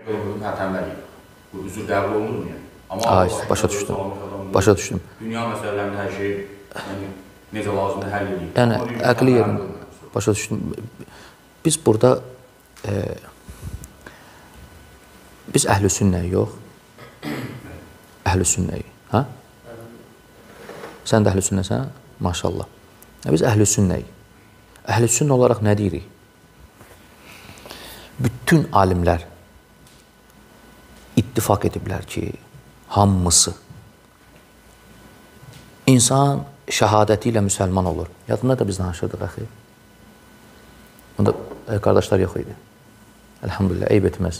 Yolunu tərtəmləyib. Bu üzr qəbul olunur mu yəni? Ay, başa düşdüm. Başa düşdüm. Dünya məsələlərində hər şey necə lazımdır həll edib. Yəni, əqli yerin, başa düşdüm. Biz burada, biz əhl-i sünnəyi yox. Əhl-i sünnəyi, hə? Sən də əhl-i sünnəsən? Maşallah. Biz əhl-i sünnəyi. Əhl-i sünnə olaraq nə deyirik? Bütün alimlər ittifak ediblər ki, hamısı insan şəhadəti ilə müsəlman olur. Yadında da biz danışırdıq, əxi. Bunda qardaşlar yox idi. Elhamdülillah, eyb etməz.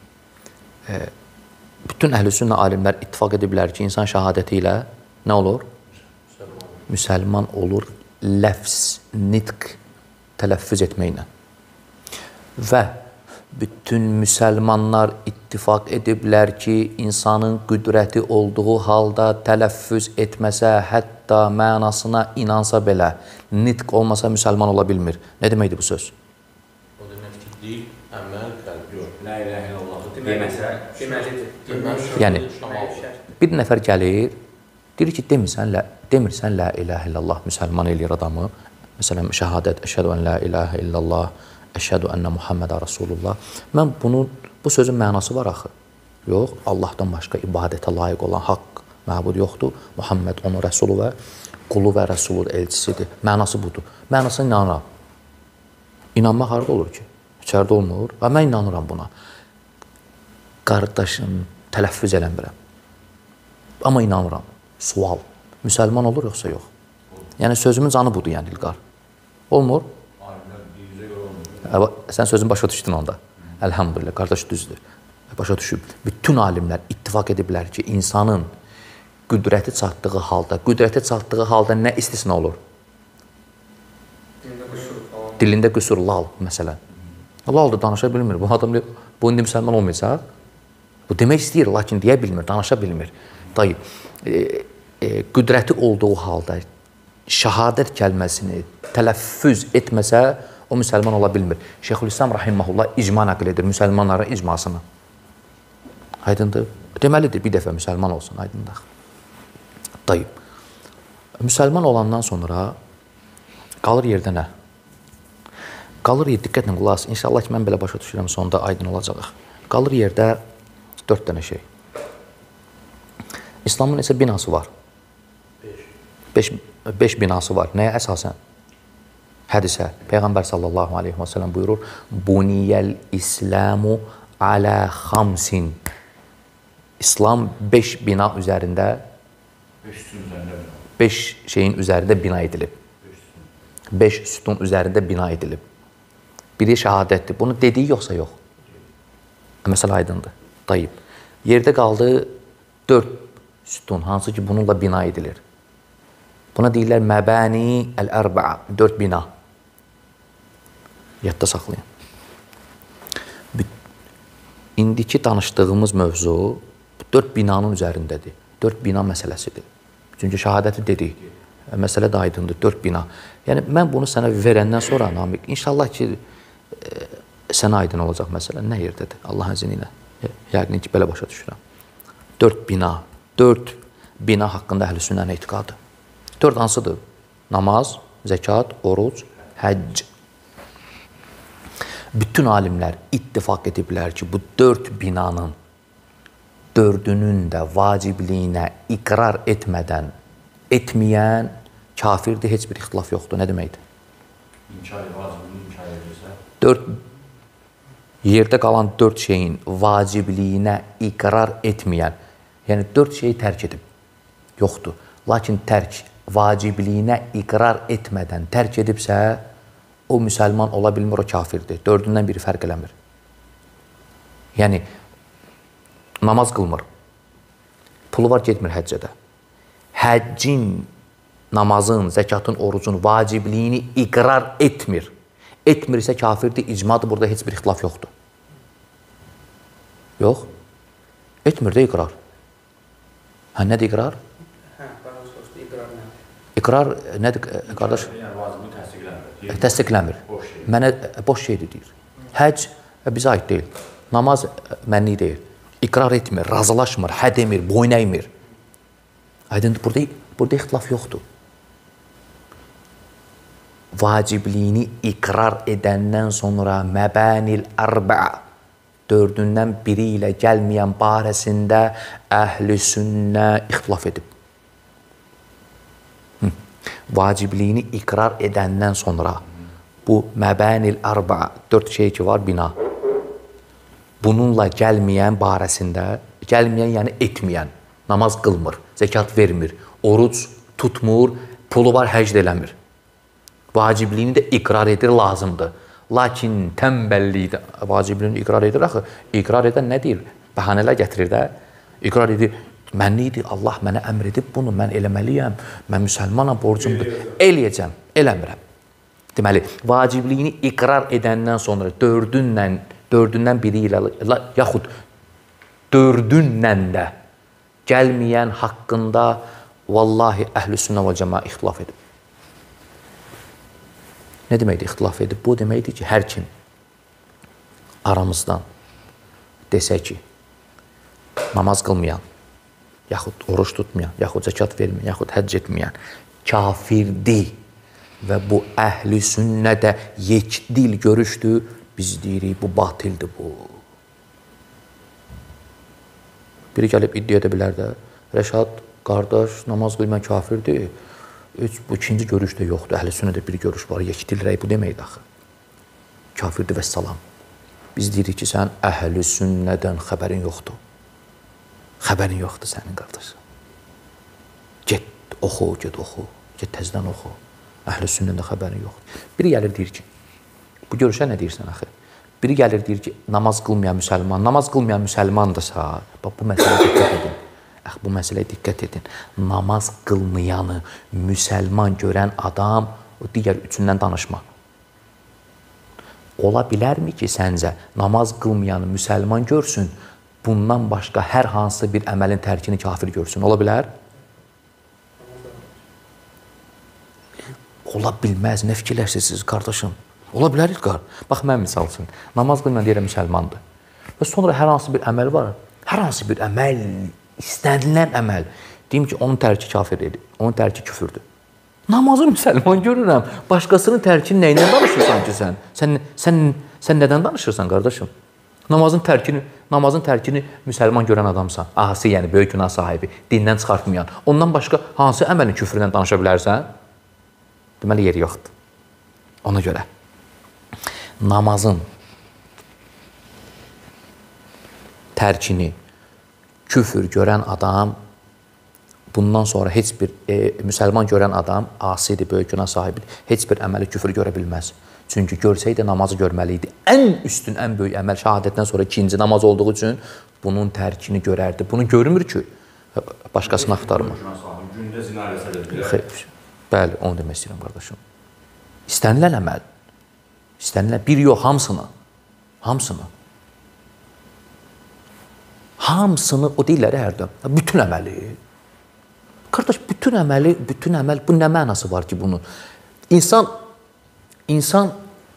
Bütün əhl-i sünnə alimlər ittifak ediblər ki, insan şəhadəti ilə nə olur? Müsəlman olur ləfz, nitq, tələffüz etməklə. Və bütün müsəlmanlar ittifak ediblər ki, insanın qüdrəti olduğu halda tələffüz etməsə, hətta mənasına inansa belə, nitq olmasa müsəlman ola bilmir. Nə deməkdir bu söz? O demək ki, dil, əməl, qəlb yox. La ilahe illallah deməsə, yəni, bir nəfər gəlir, deyir ki, demirsən la ilahe illallah, müsəlman eləyir adamı. Məsələn, şəhadət, əşhədu ən la ilahe illallah, əşhədu ənə Muhammədə Rasulullah. Mən bu sözün mənası var axı. Yox, Allahdan başqa ibadətə layiq olan haqq məbud yoxdur. Muhamməd onun rəsulu və qulu və rəsulu elçisidir. Mənası budur. Mənasına inanıram. İnanmaq harada olur ki? İçərdə olmur. Və mən inanıram buna. Qardaşım, tələffüz eləmirəm. Amma inanıram. Sual. Müsəlman olur yoxsa yox? Yəni, sözümün canı budur, yəni, İlqar. Olmur? Sən sözün başa düşdün onda. Əlhamdülillah, qardaş düzdür. Başa düşüb. Bütün alimlər ittifak ediblər ki, insanın qüdrəti çatdığı halda nə istisna olur? Dilində qüsur, lal, məsələn. Lal da danışa bilmir. Bu adam, bu indi müsəlman olmayacaq. Bu demək istəyir, lakin deyə bilmir, danışa bilmir. Dayı, qüdrəti olduğu halda şəhadət kəlməsini tələffüz etməsə, o müsəlman ola bilmir. Şeyxülislam rahiməhullah icma nəql edir müsəlmanların icmasını. Aydındır. Deməlidir, bir dəfə müsəlman olsun, aydındır. Dayı, müsəlman olandan sonra qalır yerdə nə? Qalır yerdə, diqqətlə qulaq, inşallah ki, mən belə başa düşürəm, sonunda aydın olacaq. Qalır yerdə 4 dənə şey. İslamın isə binası var. 5 binası var. Nəyə əsasən? Hədisə. Peyğəmbər sallallahu aleyhi və sələm buyurur, Buniyəl İslamu alə xamsin. İslam 5 bina üzərində, 5 şeyin üzərində bina edilib. 5 sütun üzərində bina edilib. Biri şəhadətdir. Bunu dediyi yoxsa yox? Məsələ aydındır. Dayıb. Yerdə qaldı 4 sütun, hansı ki bununla bina edilir. Buna deyirlər məbəni əl-ərbəə, 4 bina. Yadda saxlayın. İndiki danışdığımız mövzu 4 binanın üzərindədir. 4 bina məsələsidir. Çünki şəhadəti dedik. Məsələ də aydındır, 4 bina. Yəni, mən bunu sənə verəndən sonra, Namiq, inşallah ki, sənə aydın olacaq məsələ. Nə yerdədir? Allah əzini ilə. Yəqin ki, belə başa düşürəm. 4 bina. 4 bina haqqında əhl-i sünnənin etiqadı. 4 hansıdır? Namaz, zəkat, oruc, həcc. Bütün alimlər ittifak ediblər ki, bu 4 binanın 4'ünün də vacibliyinə iqrar etməyən kafirdir, heç bir ixtilaf yoxdur. Nə deməkdir? Yerdə qalan 4 şeyin vacibliyinə iqrar etməyən, yəni 4 şeyi tərk edib, yoxdur. Lakin tərk, vacibliyinə iqrar etmədən tərk edibsə, o müsəlman ola bilmir, o kafirdir. 4'ündən biri fərq eləmir. Yəni, namaz qılmır. Pulu var, getmir həccədə. Həccin, namazın, zəkatın, orucun vacibliyini iqrar etmir. Etmirsə kafirdir, icmadır, burada heç bir ixtilaf yoxdur. Yox. Etmir də iqrar. Hə, nədir iqrar? Hə, bana soruşdu, iqrar nədir? İqrar nədir, qardaş? Təsdiqləmir. Mənə boş şeydir deyir. Həcc bizə aid deyil. Namaz mənni deyil. İqrar etmir, razılaşmır, hə demir, boyun əymir. Aydındır, burada ixtilaf yoxdur. Vacibliyini iqrar edəndən sonra məbənil ərbə'a, dördündən biri ilə gəlməyən barəsində əhl-i sünnə ixtilaf edib. Vacibliyini iqrar edəndən sonra bu məbənil ərbə'a, dörd şey ki var, bina. Bununla gəlməyən barəsində, gəlməyən yəni etməyən, namaz qılmır, zəkat vermir, oruc tutmur, pulu var, həcd eləmir. Vacibliyini də iqrar edir, lazımdır. Lakin tənbəllikdə vacibliyini iqrar edir, axı, iqrar edən nə deyir? Bəhanələr gətirir də, iqrar edir, mənlidir, Allah mənə əmr edib bunu, mən eləməliyəm, mən müsəlmanam, borcumdur, eləyəcəm, eləmirəm. Deməli, vacibliyini iqrar edəndən sonra dördündən biri ilə, yaxud dördündən də gəlməyən haqqında vallahi əhl-i sünnə və cəmaə ixtilaf edib. Nə deməkdir ixtilaf edib? Bu deməkdir ki, hər kim aramızdan desə ki, namaz qılmayan, yaxud oruç tutmayan, yaxud zəkat verməyən, yaxud həcc etməyən kafirdir və bu əhl-i sünnədə yekdil görüşdür, biz deyirik, bu batildir bu. Biri gəlib iddia edə bilər də, Rəşad, qardaş, namaz qılmayan kafirdir. Bu ikinci görüş də yoxdur. Əhl-i sünnədə bir görüş var. Yekdil rəy bu deməkdir axı. Kafirdir və salam. Biz deyirik ki, sən əhl-i sünnədən xəbərin yoxdur. Xəbərin yoxdur sənin qardaş. Get oxu, get təzdən oxu. Əhl-i sünnədən xəbərin yoxdur. Biri gəlir deyir ki, bu görüşə nə deyirsən axı? Biri gəlir deyir ki, namaz qılmayan müsəlmandırsa, bax bu məsələyə diqqət edin. Bu məsələyə diqqət edin. Namaz qılmayanı müsəlman görən adam o digər üçündən danışma. Ola bilərmi ki, səncə namaz qılmayanı müsəlman görsün, bundan başqa hər hansı bir əməlin tərkini kafir görsün? Ola bilər? Ola bilməz. Nə fikirləşirsiniz, qardaşım? Ola bilər, İlqar. Bax, mən misal üçün, namaz qılmayan deyirəm müsəlmandır. Və sonra hər hansı bir əməl var. Hər hansı bir əməl, istənilən əməl. Deyim ki, onun tərki kafirdir, onun tərki küfürdür. Namazı müsəlman görürəm. Başqasının tərkini nəyindən danışırsan ki sən? Sən nədən danışırsan, qardaşım? Namazın tərkini müsəlman görən adamsan. Asi, yəni böyük günah sahibi, dindən çıxartmayan. Ondan başqa hansı əməlin küfründən danışa bilərsən? Deməli, yeri yoxdur. Ona görə namazın tərkini küfür görən adam, bundan sonra heç bir müsəlman görən adam, asidir, böyük günah sahibidir, heç bir əməli küfür görə bilməz. Çünki görsəydi namazı görməli idi. Ən üstün, ən böyük əməl şəhadətdən sonra ikinci namaz olduğu üçün bunun tərkini görərdi. Bunu görmür ki, başqasını axtarmır. Gündə zina eləsələr. Bəli, onu demək istəyirəm, qardaşım. İstənilən əməl. İstənilən, bir yox, hamısını. Hamısını, o deyirlər hərdən, bütün əməli. Qardaş, bütün əməl, bu nə mənası var ki bunun? İnsan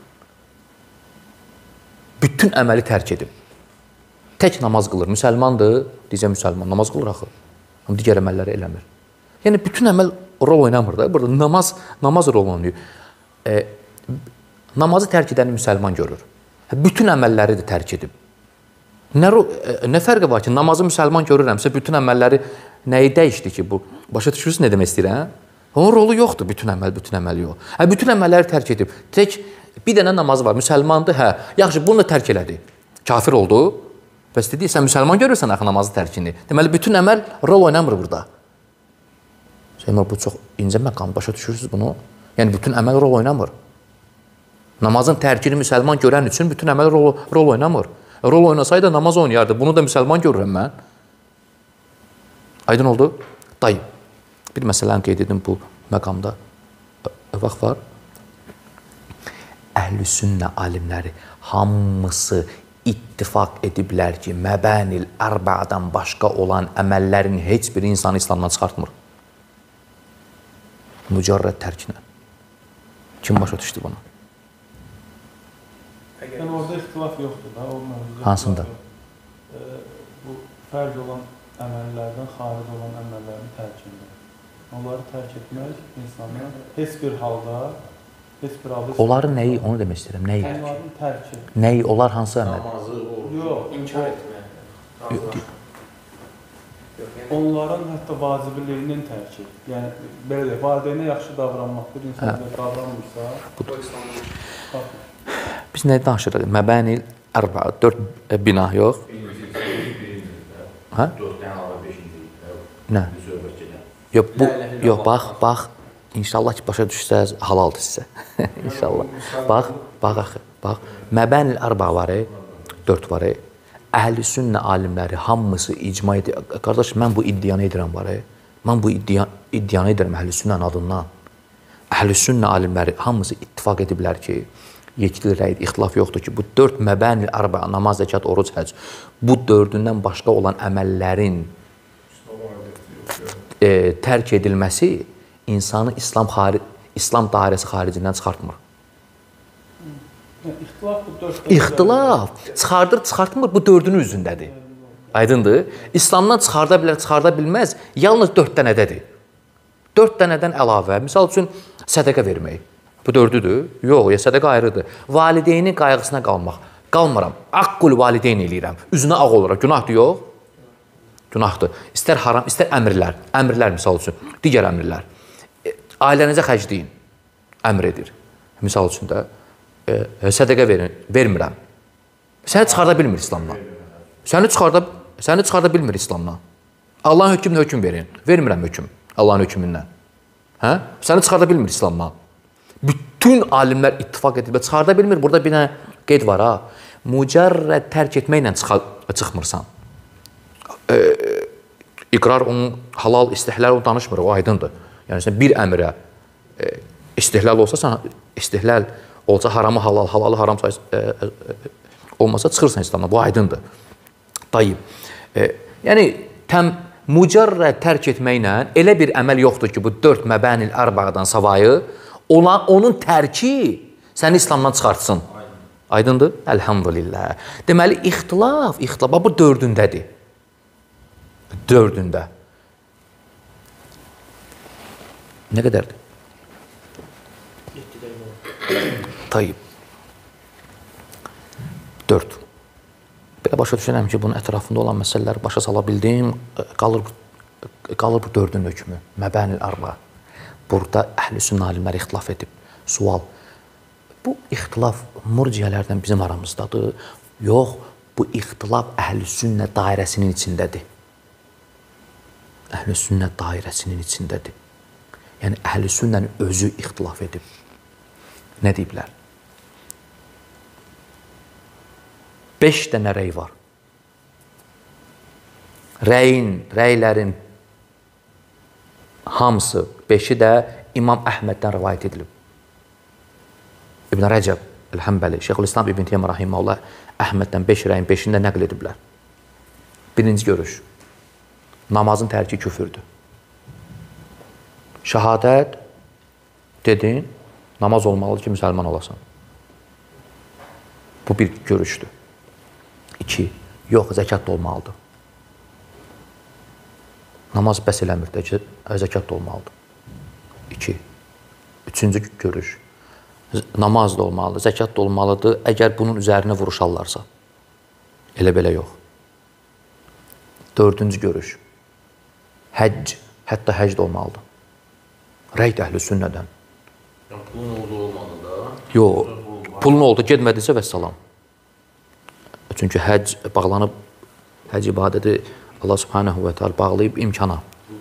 bütün əməli tərk edib. Tək namaz qılır, müsəlmandır, deyəcəm müsəlman, namaz qılır axı. Amma digər əməlləri eləmir. Yəni, bütün əməl rol oynamır da. Burada namaz rol oynayır. Namazı tərk edəni müsəlman görür. Bütün əməlləri də tərk edib. Nə fərqi var ki, namazı müsəlman görürəmsə, bütün əməlləri nəyi dəyişdi ki bu? Başa düşürsünüz nə demək istəyirəm? Onun rolu yoxdur, bütün əməl yox. Bütün əməlləri tərk edib. Tək bir dənə namazı var, müsəlmandır, yaxşı, bunu da tərk elədi. Kafir oldu. Bəs dedi, sən müsəlman görürsən axı namazı tərkini. Deməli, bütün əməl rol oynamır burada. Seymur, bu çox incə məqam, başa düşürsünüz bunu? Yəni, bütün əməl rol oynamır. Namazın tərkini müsəlman görən üçün bütün əməl rol oynamır. Rol oynasaydı namaz oynayardı. Bunu da müsəlman görürəm mən. Aydın oldu? Dayı, bir məsələni qeyd edim bu məqamda. Vaxt var. Əhl-i sünnə alimləri hamısı ittifaq ediblər ki, məbənil ərbədən başqa olan əməllərin heç bir insanı İslamdan çıxartmır. Mücərrəd tərkinə. Kim başa düşdü bunu? Əgər Yəni orada ixtilaf yoxdur da, o mövzuda. Hansında? Bu fərz olan əməllərdən xaric olan əməllərin tərkində. Onları tərk etmək insanın heç bir halda onların nəyi, onu demək istəyirəm, nəyi? onların tərki. Nəyi, onlar hansı əməl? Namazı, orucu. Yox, inkar etmək, razılaşmaq. Yox, yəni onların hətta vacibliyinin tərki. Yəni belə deyək, valideynə yaxşı davranmaq bir insan davranmırsa, o İslamın baxın. Biz nə danışırıq? Məbənil ərba, 4 bina yox. Hə? 4 dənə alır 5-ci. Nə? Yox, bu, yox, bax, inşallah ki, başa düşsəz, halaldır sizə. İnşallah. Bax, Məbənil ərba var, 4 var. Əhl-i sünnə alimləri hamısı icma edir. Qardaş, mən bu iddianı edirəm var. Mən bu iddianı edirəm əhl-i sünnənin adından. Əhl-i sünnə alimləri hamısı ittifaq ediblər ki, yekdil rəyid, ixtilaf yoxdur ki, bu 4 məbənil ərba, namaz, zəkat, oruc, həc, bu 4-ündən başqa olan əməllərin tərk edilməsi insanı İslam dairəsi xaricindən çıxartmır. İxtilaf bu 4. İxtilaf çıxartmır, bu 4-ünün üzündədir. Aydındır? İslamdan çıxarda bilər, çıxarda bilməz, yalnız 4 dənədədir. 4 dənədən əlavə, misal üçün sədəqə vermək. Bu 4-üdür? Yox, ya sədəqə ayrıdır. Valideynin qayğısına qalmaq. Qalmıram, aqqul valideyn eləyirəm. Üzünə ağ olaraq, günahdır yox? Günahdır. İstər haram, istər əmrlər. Əmrlər misal üçün, digər əmrlər. Ailənizə xərcləyin, əmr edir. Misal üçün də, sədəqə vermirəm. Səni çıxarda bilmir İslamdan. Səni çıxarda bilmir İslamdan. Allahın hökmünə hökm verin. Vermirəm hökm Allahın hökmündən. Hə? Səni çıxarda bilmir İslamdan. Bütün alimlər ittifaq edir və çıxarda bilmir. Burada bir dənə qeyd var ha. Mücərrəd tərk etməklə çıxmırsan. İqrar onun halal, istihlal o danışmır, o aydındır. Yəni sən bir əmrə istihlal olsa, sən istihlal olsa haramı halal, halalı haram olmasa çıxırsan İslamdan. Bu aydındır. Tayyib. Yəni mücərrəd tərk etməklə elə bir əməl yoxdur ki, bu 4 məbənil ərba'dan savayı onun tərki səni İslamdan çıxartsın. Aydındır? Əlhamdülillah. Deməli, ixtilaf bu 4-ündədir. 4-ündə. Nə qədərdir? 7-də yox. Tayyib. 4. Belə başa düşürəm ki, bunun ətrafında olan məsələləri başa sala bildim. Qalır bu 4-ün hökmü. Məbənil ərba. Burada əhl-i sünnə alimləri ixtilaf edib. Sual. Bu ixtilaf murciyələrdən bizim aramızdadır. Yox, bu ixtilaf əhl-i sünnə dairəsinin içindədir. Əhl-i sünnə dairəsinin içindədir. Yəni, əhl-i sünnənin özü ixtilaf edib. Nə deyiblər? 5 dənə rəy var. Rəylərin hamısı, 5-i də İmam Əhməddən rivayət edilib. İbn Rəcəb, Əl-Həmbəli, Şeyxülislam İbn Teymiyyə Rahiməhullah Əhməddən 5 rəyin 5-ini də nəql ediblər. Birinci görüş. Namazın tərki küfürdür. Şəhadət dedin, namaz olmalıdır ki, müsəlman olasan. Bu bir görüşdür. 2. Yox, zəkat da olmalıdır. Namaz bəs eləmir də ki, zəkat da olmalıdır. 2. Üçüncü görüş. Namaz da olmalıdır, zəkat da olmalıdır, əgər bunun üzərinə vuruşarlarsa. Elə belə yox. 4-cü görüş. Həcc, hətta həcc də olmalıdır. Rəy də əhl-i sünnədən. Yəni, pulun oldu olmalı da. Yox, pulun oldu, gedmədisə vəssalam. Çünki həcc bağlanıb, həcc ibadəti Allah subhanahu və teala bağlayıb imkana.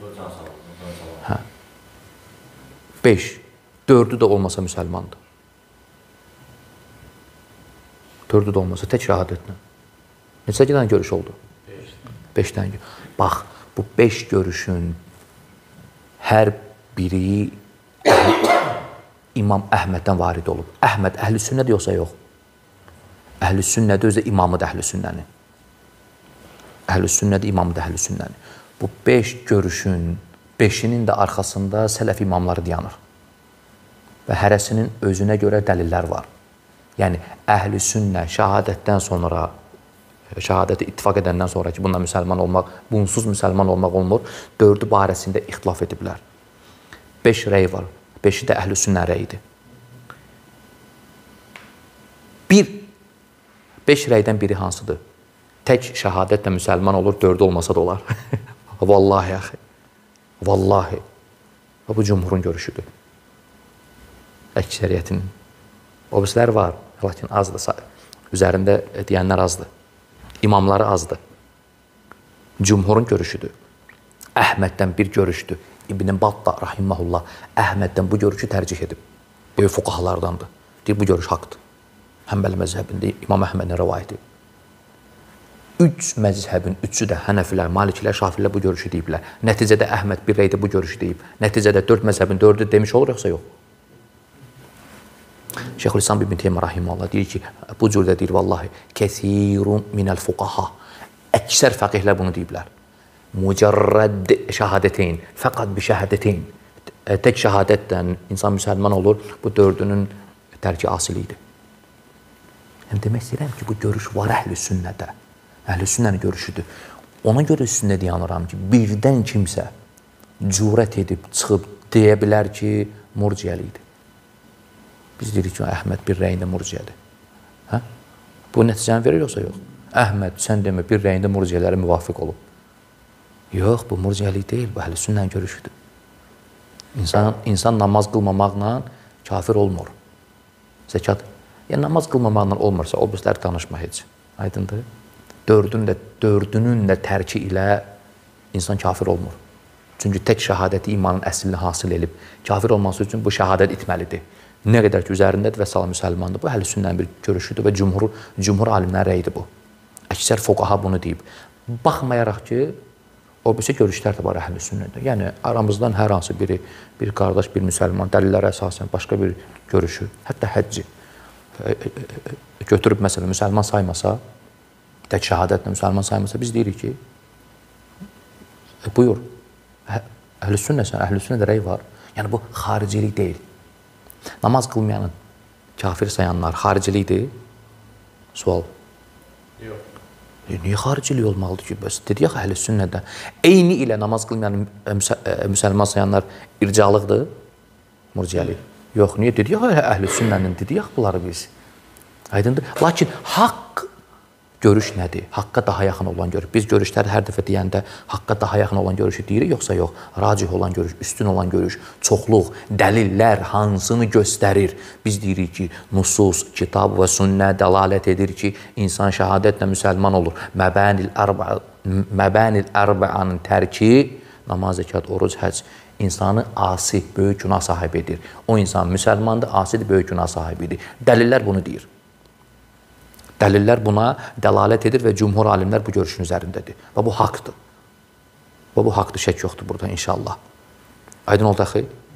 5. 4-ü də olmasa müsəlmandır. 4-ü də olmasa tək şəhadətlə. Neçə dənə görüş oldu? 5 dənə. Bax, bu 5 görüşün hər biri İmam Əhməddən varid olub. Əhməd əhl-i sünnədir yoxsa yox? Əhl-i sünnədir, özü imamıdır əhl-i sünnəni. Əhl-i sünnədir, imamıdır əhl-i sünnəni. Bu 5 görüşün 5-inin də arxasında sələf imamları dayanır. Və hərəsinin özünə görə dəlillər var. Yəni əhl-i sünnə şəhadətdən sonra, şəhadəti ittifaq edəndən sonra ki, bununla müsəlman olmaq, bunsuz müsəlman olmaq olmur, 4-ü barəsində ixtilaf ediblər. 5 rəy var, 5-i də əhl-i sünnə rəyidir. 5 rəydən biri hansıdır? Tək şəhadətlə müsəlman olur, 4-ü olmasa da olar. Vallahi axı. Vallahi. Bu cümhurun görüşüdür. Əksəriyyətinin. Obislər var, lakin azdır. Üzərində deyənlər azdır. İmamları azdır. Cümhurun görüşüdür. Əhməddən bir görüşdür. İbn Battah rahimehullah Əhməddən bu görüşü tərcih edib. Böyük fuqahalardandır. Deyir, bu görüş haqdır. Həmbəli məzhəbində İmam Əhmədin rəvayəti. 3 məzhəbin 3-ü də Hənəfilər, Malikilər, Şafirlər bu görüşü deyiblər. Nəticədə Əhməd bir rəydə bu görüşü deyib. Nəticədə 4 məzhəbin 4-ü demiş olur, yoxsa yox? Şeyxülislam İbn Teymiyyə rahimehullah deyir ki, bu cürdə deyir, vallahi, kəsirun minəl fuqaha. Əksər fəqihlər bunu deyiblər. Mücərrəd şəhadəteyn, fəqat bi şəhadəteyn. Tək şəhadətdən insan müsəlman olur, bu 4-ünün tərki asilidir. Yəni, demək istəyirəm ki, bu görüş var əhl-i sünnədə. Əhl-i sünnənin görüşüdür. Ona görə üstündə dayanıram ki, birdən kimsə cürət edib, çıxıb deyə bilər ki, murciəlidir. Biz deyirik ki, Əhməd bir rəyində murciədir. Hə? Bu nəticəni verir, yoxsa yox? Əhməd, sən demə, bir rəyində murciələrə müvafiq olub. Yox, bu murciəlik deyil, bu əhl-i sünnənin görüşüdür. İnsan namaz qılmamaqla kafir olmur. Zəkat. Yəni, namaz qılmamaqla olmursa, o bizlər danışma heç. Aydındır? 4-ünün də tərki ilə insan kafir olmur. Çünki tək şəhadəti imanın əslini hasil edib, kafir olması üçün bu şəhadət itməlidir. Nə qədər ki, üzərindədir və salam müsəlmandır. Bu, əhl-i sünnənin bir görüşüdür və cümhur alimlər rəyidir bu. Əksər fuqaha bunu deyib. Baxmayaraq ki, o birisi görüşlər də var əhl-i sünnədə. Yəni, aramızdan hər hansı biri, bir qardaş, bir müsəlman, dəlillərə əsasən başqa bir görüşü, hətta həcci götürüb, məsələn, müsəlman saymasa, tək şəhadətlə müsəlman saymasa, biz deyirik ki, buyur, əhl-i sünnəsən, əhl-i sünnədə rəy var. Yəni, bu xaricilik deyil. Namaz qılmayanı kafir sayanlar xaricilikdir? Sual. Yox. Niyə xaricilik olmalıdır ki? Bəs dedik əhl-i sünnədə. Eyni ilə namaz qılmayan müsəlman sayanlar ircalıqdır, murciəlik. Yox, niyə dedik əhl-i sünnənin, dedik bunları biz. Aydındır. Lakin haqq görüş nədir? Haqqa daha yaxın olan görüş. Biz görüşləri hər dəfə deyəndə haqqa daha yaxın olan görüşü deyirik, yoxsa yox? Racih olan görüş, üstün olan görüş, çoxluq, dəlillər hansını göstərir? Biz deyirik ki, nusus, kitab və sünnə dəlalət edir ki, insan şəhadətlə müsəlman olur. Məbənil ərbəanın tərki, namaz, zəkat, oruc, həcc insanı asi, böyük günah sahibi edir. O insan müsəlmandır, asidir, böyük günah sahibidir. Dəlillər bunu deyir. Dəlillər buna dəlalət edir və cümhur alimlər bu görüşün üzərindədir. Və bu haqdır. Və bu haqdır, şək yoxdur burada inşallah. Aydın oldu axı?